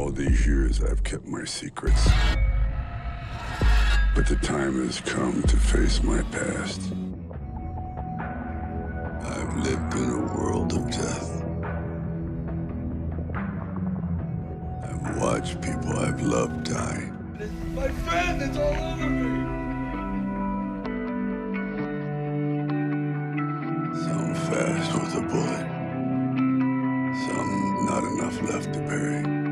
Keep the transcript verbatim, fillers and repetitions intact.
All these years I've kept my secrets. But the time has come to face my past. I've lived in a world of death. I've watched people I've loved die. My friend, it's all over me! Some fast with a bullet. Some not enough left to bury.